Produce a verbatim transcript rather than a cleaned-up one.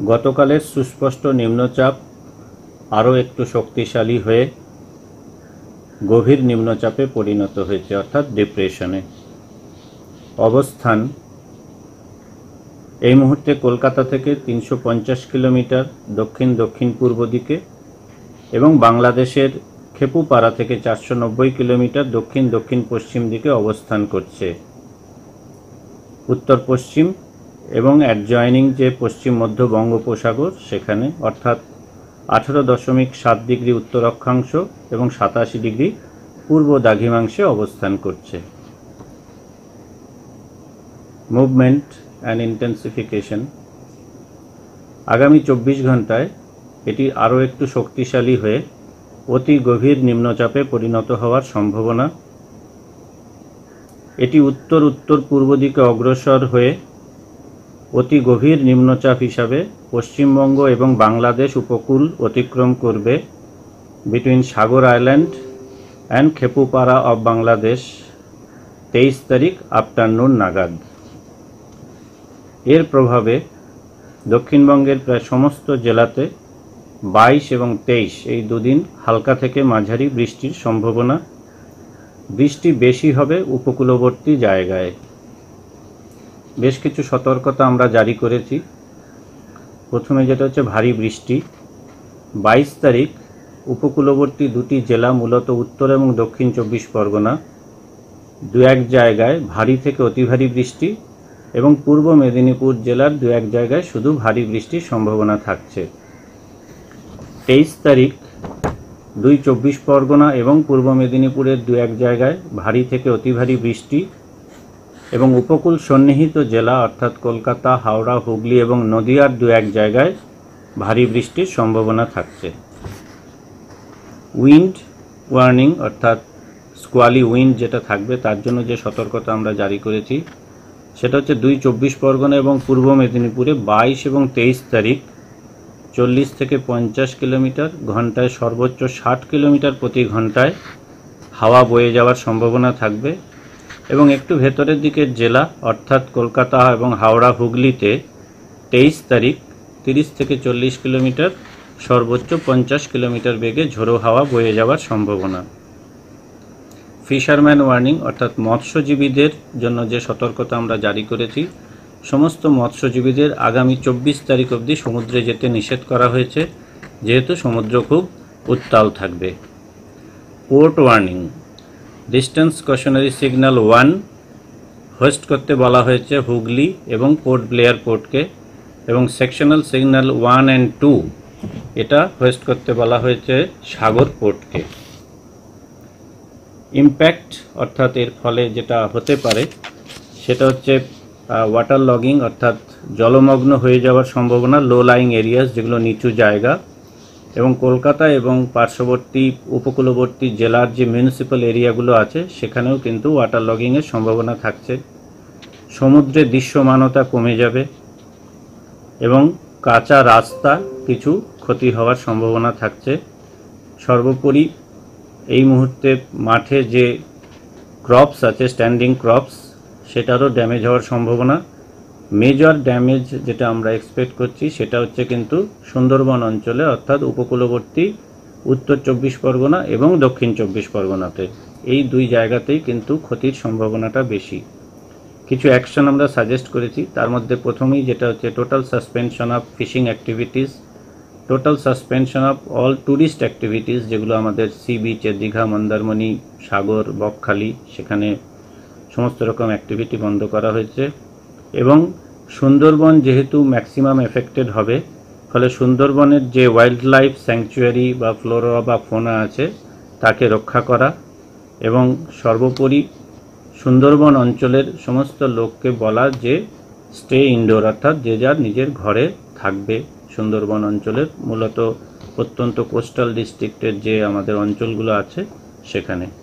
গতকালের সুস্পষ্ট নিম্নচাপ আরও একটু শক্তিশালী হয়ে গভীর নিম্নচাপে পরিণত হয়েছে, অর্থাৎ ডিপ্রেশনে। অবস্থান এই মুহূর্তে কলকাতা থেকে তিনশো পঞ্চাশ কিলোমিটার দক্ষিণ দক্ষিণ পূর্ব দিকে এবং বাংলাদেশের খেপুপাড়া থেকে চারশো নব্বই কিলোমিটার দক্ষিণ দক্ষিণ পশ্চিম দিকে অবস্থান করছে। উত্তর পশ্চিম এবং অ্যাডজয়নিং যে পশ্চিম মধ্য বঙ্গোপসাগর সেখানে, অর্থাৎ আঠেরো দশমিক সাত ডিগ্রি উত্তর অক্ষাংশ এবং সাতাশি ডিগ্রি পূর্ব দ্রাঘিমাংশে অবস্থান করছে। মুভমেন্ট অ্যান্ড ইন্টেন্সিফিকেশন, আগামী চব্বিশ ঘন্টায় এটি আরও একটু শক্তিশালী হয়ে অতি গভীর নিম্নচাপে পরিণত হওয়ার সম্ভাবনা। এটি উত্তর উত্তর পূর্ব দিকে অগ্রসর হয়ে অতি গভীর নিম্নচাপ হিসাবে পশ্চিমবঙ্গ এবং বাংলাদেশ উপকূল অতিক্রম করবে between Sagar island and Khepupara of Bangladesh তেইশ তারিখ আফটারনুন নাগাদ। এর প্রভাবে দক্ষিণবঙ্গের প্রায় সমস্ত জেলাতে বাইশ এবং তেইশ এই দুদিন হালকা থেকে মাঝারি বৃষ্টির সম্ভাবনা। বৃষ্টি বেশি হবে উপকূলবর্তী জায়গায়। বেশ কিছু সতর্কতা আমরা জারি করেছি। প্রথমে যেটা হচ্ছে ভারী বৃষ্টি। বাইশ তারিখ উপকূলবর্তী দুটি জেলা, মূলত উত্তর এবং দক্ষিণ চব্বিশ পরগনা, দু এক জায়গায় ভারী থেকে অতি ভারী বৃষ্টি এবং পূর্ব মেদিনীপুর জেলার দু এক জায়গায় শুধু ভারী বৃষ্টির সম্ভাবনা থাকছে। তেইশ তারিখ দুই চব্বিশ পরগনা এবং পূর্ব মেদিনীপুরের দু এক জায়গায় ভারী থেকে অতি ভারী বৃষ্টি এবং উপকূল সন্নিহিত জেলা অর্থাৎ কলকাতা, হাওড়া, হুগলি এবং নদিয়ার দু এক জায়গায় ভারী বৃষ্টির সম্ভাবনা থাকছে। উইন্ড ওয়ার্নিং অর্থাৎ স্কোয়ালি উইন্ড যেটা থাকবে তার জন্য যে সতর্কতা আমরা জারি করেছি সেটা হচ্ছে দুই চব্বিশ পরগনা এবং পূর্ব মেদিনীপুরে বাইশ এবং তেইশ তারিখ চল্লিশ থেকে পঞ্চাশ কিলোমিটার ঘন্টায় সর্বোচ্চ ষাট কিলোমিটার প্রতি ঘন্টায় হাওয়া বয়ে যাওয়ার সম্ভাবনা থাকবে এবং একটু ভেতরের দিকের জেলা অর্থাৎ কলকাতা এবং হাওড়া, হুগলিতে তেইশ তারিখ তিরিশ থেকে চল্লিশ কিলোমিটার সর্বোচ্চ পঞ্চাশ কিলোমিটার বেগে ঝোড়ো হাওয়া বয়ে যাওয়ার সম্ভাবনা। ফিশারম্যান ওয়ার্নিং অর্থাৎ মৎস্যজীবীদের জন্য যে সতর্কতা আমরা জারি করেছি, সমস্ত মৎস্যজীবীদের আগামী চব্বিশ তারিখ অবধি সমুদ্রে যেতে নিষেধ করা হয়েছে, যেহেতু সমুদ্র খুব উত্তাল থাকবে। Port warning, distance cautionary signal one hoist করতে বলা হয়েছে হুগলি এবং পোর্ট ব্লেয়ার পোর্টকে, এবং sectional signal one and two এটা হোস্ট করতে বলা হয়েছে সাগর পোর্টকে। ইম্প্যাক্ট অর্থাৎ এর ফলে যেটা হতে পারে সেটা হচ্ছে ওয়াটার লগিং অর্থাৎ জলমগ্ন হয়ে যাওয়ার সম্ভাবনা, লো লাইং এরিয়াস যেগুলো নিচু জায়গা, এবং কলকাতা এবং পার্শ্ববর্তী উপকূলবর্তী জেলার যে মিউনিসিপ্যাল এরিয়াগুলো আছে সেখানেও কিন্তু ওয়াটার লগিংয়ের সম্ভাবনা থাকছে। সমুদ্রের দৃশ্যমানতা কমে যাবে এবং কাঁচা রাস্তা কিছু ক্ষতি হওয়ার সম্ভাবনা থাকছে। সর্বোপরি এই মুহূর্তে মাঠে যে ক্রপস আছে, স্ট্যান্ডিং ক্রপস, সেটারও ড্যামেজ হওয়ার সম্ভাবনা। মেজর ড্যামেজ যেটা আমরা এক্সপেক্ট করছি সেটা হচ্ছে কিন্তু সুন্দরবন অঞ্চলে অর্থাৎ উপকূলবর্তী উত্তর চব্বিশ পরগনা এবং দক্ষিণ চব্বিশ পরগনাতে, এই দুই জায়গাতেই কিন্তু ক্ষতির সম্ভাবনাটা বেশি। কিছু অ্যাকশন আমরা সাজেস্ট করেছি, তার মধ্যে প্রথমেই যেটা হচ্ছে total suspension of fishing activities, total suspension of all tourist activities যেগুলো আমাদের সি বিচে, দীঘা, মন্দারমণি, সাগর, বকখালি, সেখানে সমস্ত রকম অ্যাক্টিভিটি বন্ধ করা হয়েছে। এবং সুন্দরবন যেহেতু ম্যাক্সিমাম এফেক্টেড হবে, ফলে সুন্দরবনের যে ওয়াইল্ড লাইফ স্যাংচুয়ারি বা ফ্লোরা বা ফোনা আছে তাকে রক্ষা করা, এবং সর্বোপরি সুন্দরবন অঞ্চলের সমস্ত লোককে বলা যে স্টে ইনডোর অর্থাৎ যে যার নিজের ঘরে থাকবে। সুন্দরবন অঞ্চলের মূলত অত্যন্ত কোস্টাল ডিস্ট্রিক্টের যে আমাদের অঞ্চলগুলো আছে সেখানে।